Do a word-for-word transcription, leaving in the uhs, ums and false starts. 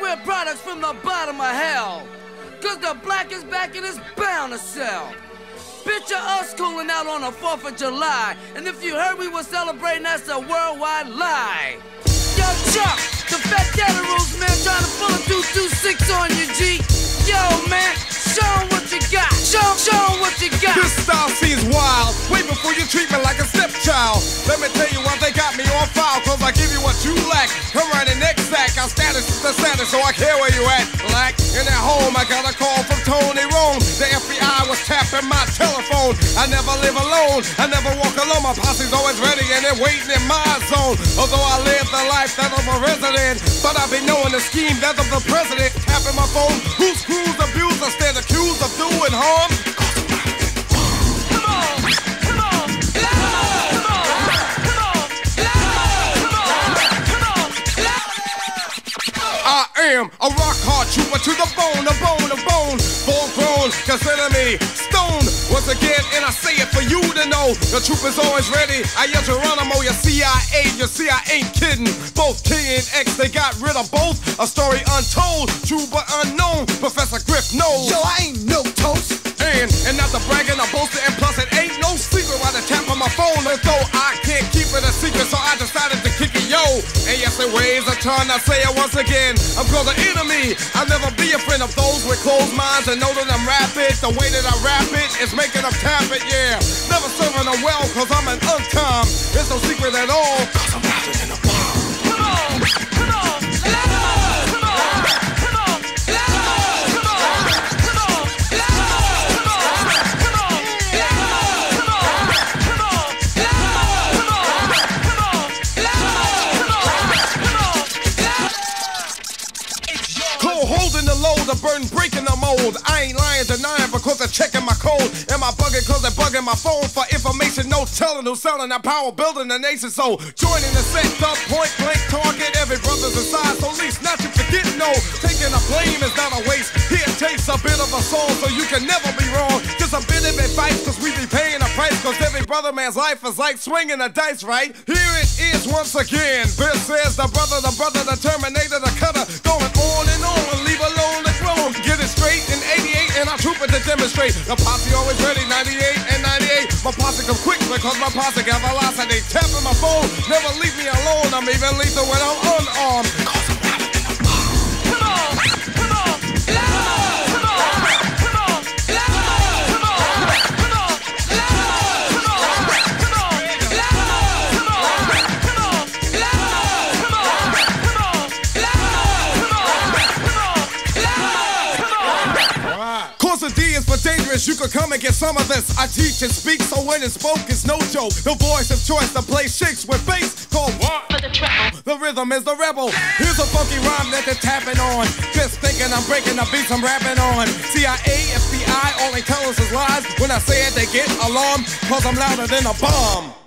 real products from the bottom of hell. Cause the black is back and it's bound to sell. Picture us cooling out on the fourth of July. And if you heard we were celebrating, that's a worldwide lie. Yo, Chuck, the Fat Daddy Rules, man, trying to pull a two two six on you, G. Yo, man, show 'em what you got. Show 'em, show 'em what you got. This style seems wild. Way before you treat me like a stepchild. Let me tell you why they got me on file. Cause I give you what you lack. Come right in next sack. Our status is the status, so I care where you at, black. In at home, I got a call from Tony Rome. The F B I was tapping my telephone. I never live alone. I never walk alone. My posse's always ready and they're waiting in my zone. Although I live the life that of a resident, but I be knowing the scheme that of the president. Tapping my phone. Whose crews abuse? I stand accused of doing harm. I am a rock hard trooper to the bone, a bone, a bone. Full grown, consider me stone. Once again, and I say it for you to know. The troop is always ready. I am Geronimo, your C I A, you see I ain't kidding. Both K and X, they got rid of both. A story untold, true but unknown. Professor Griff knows. Yo, I ain't no toast. And, and not the bragging, I boast it, and plus it ain't no secret why the tap on my phone. As though I can't keep it a secret, so I decided to kick it, yo. And yes, it weighs a ton, I say it once again. I'm called an enemy. I'll never be a friend of those with closed minds and know that I'm rapid. The way that I rap it is making them tap it, yeah. Never serving them well, cause I'm an uncom. It's no secret at all, cause I'm rapping in a bomb. Come on, come on, let's go. Holding the load, the burden breaking the mold. I ain't lying, denying because they're checking my code. Am I bugging cause they're bugging my phone for information? No telling who's selling that power, building the nation. So joining the set, the point blank target. Every brother's aside, so least not to forget. No, taking the blame is not a waste. Here takes a bit of a soul, so you can never be wrong. Just a bit of advice, cause we be paying a price. Cause every brother man's life is like swinging a dice, right? Here it is once again. This is the brother, the brother, the Terminator, the cutter. Going on and on. Leave alone the throne. Get it straight in eighty-eight, and I'm trooping to demonstrate. The posse always ready, ninety-eight and ninety-eight. My posse come quick because my posse got velocity. Tapping my phone, never leave me alone. I'm even lethal when I'm unarmed. Cause I'm rapping in a bomb. Come on, come on, let's go. Come on, come on, let's go. Come on, come on, let's go. Come on, come on, let's go. Come on, come on, let's go. Come on, come on, let's go. Cause the D is for dangerous, you could come and get some of this. I teach and speak, so when it's spoke, it's no joke. The voice of choice to play shakes with bass called what? For the treble. The rhythm is the rebel. Here's a funky rhyme that they're tapping on. Just thinking I'm breaking the beats I'm rapping on. C I A, F B I, all they tell us is lies. When I say it, they get alarmed, cause I'm louder than a bomb.